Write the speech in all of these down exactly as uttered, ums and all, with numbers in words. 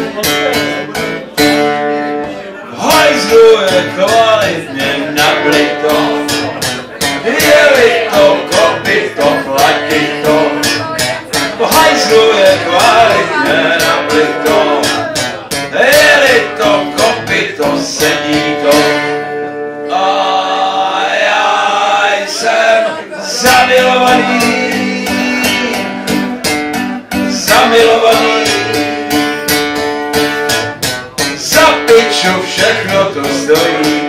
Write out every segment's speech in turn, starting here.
Hajzlu je kvalitně naplito, je-li to kopito, platí to. Hajzlu je kvalitně naplito, je-li to kopito, sedí to. A já jsem zamilovaný, zamilovaný. Za piču všechno to stojí.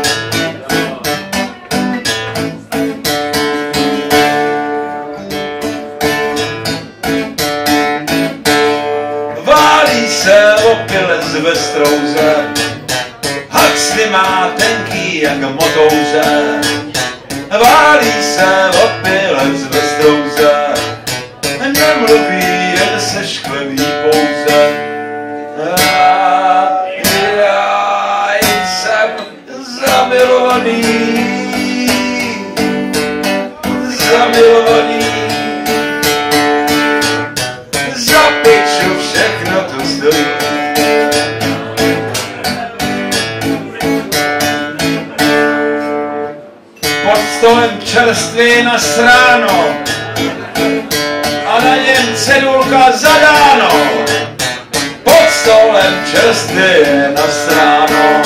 Válí se opilec ve strouze, haxny má tenký jak motouze. Válí se opilec ve strouze, nemluví, jen se škleví pouze. Já jsem zamilovaný, zamilovaný. Za piču všechno to stojí. Pod stolem čerstvě nasráno a na něm cedulka zadáno. Pod stolem čerstvě nasráno